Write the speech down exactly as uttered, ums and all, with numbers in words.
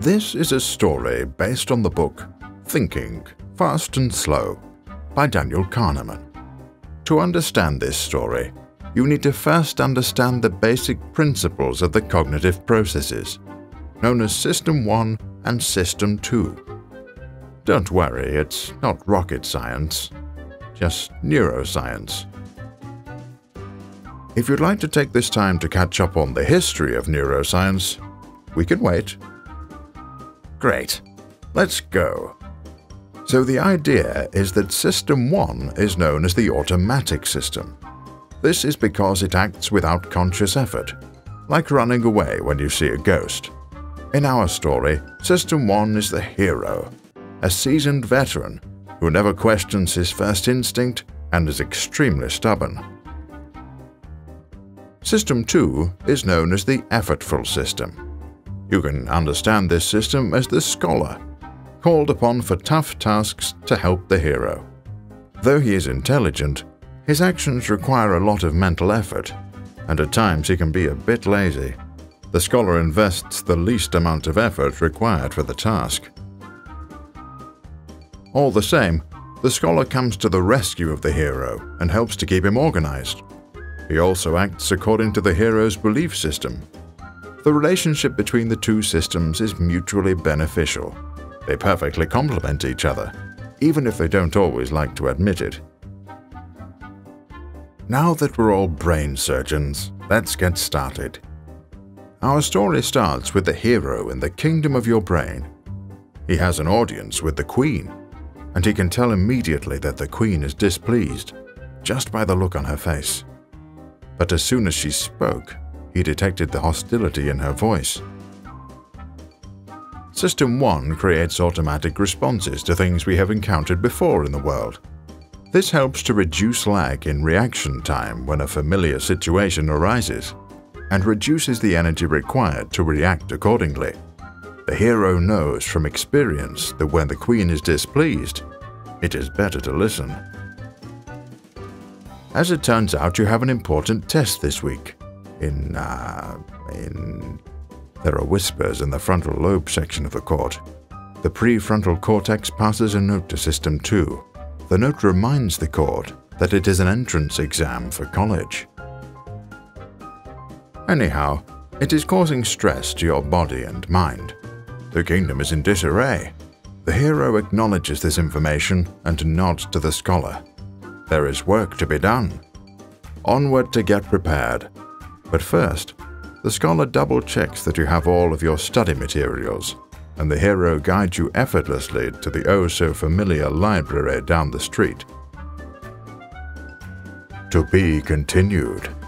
This is a story based on the book Thinking, Fast and Slow by Daniel Kahneman. To understand this story, you need to first understand the basic principles of the cognitive processes, known as System one and System two. Don't worry, it's not rocket science, just neuroscience. If you'd like to take this time to catch up on the history of neuroscience, we can wait. Great, let's go. So the idea is that System one is known as the automatic system. This is because it acts without conscious effort, like running away when you see a ghost. In our story, System one is the hero, a seasoned veteran who never questions his first instinct and is extremely stubborn. System two is known as the effortful system. You can understand this system as the scholar, called upon for tough tasks to help the hero. Though he is intelligent, his actions require a lot of mental effort, and at times he can be a bit lazy. The scholar invests the least amount of effort required for the task. All the same, the scholar comes to the rescue of the hero and helps to keep him organized. He also acts according to the hero's belief system. The relationship between the two systems is mutually beneficial. They perfectly complement each other, even if they don't always like to admit it. Now that we're all brain surgeons, let's get started. Our story starts with the hero in the kingdom of your brain. He has an audience with the Queen, and he can tell immediately that the Queen is displeased, just by the look on her face. But as soon as she spoke, he detected the hostility in her voice. System one creates automatic responses to things we have encountered before in the world. This helps to reduce lag in reaction time when a familiar situation arises, and reduces the energy required to react accordingly. The hero knows from experience that when the Queen is displeased, it is better to listen. As it turns out, you have an important test this week. In, uh, in... There are whispers in the frontal lobe section of the court. The prefrontal cortex passes a note to System two. The note reminds the court that it is an entrance exam for college. Anyhow, it is causing stress to your body and mind. The kingdom is in disarray. The hero acknowledges this information and nods to the scholar. There is work to be done. Onward to get prepared. But first, the scholar double-checks that you have all of your study materials, and the hero guides you effortlessly to the oh-so-familiar library down the street. To be continued.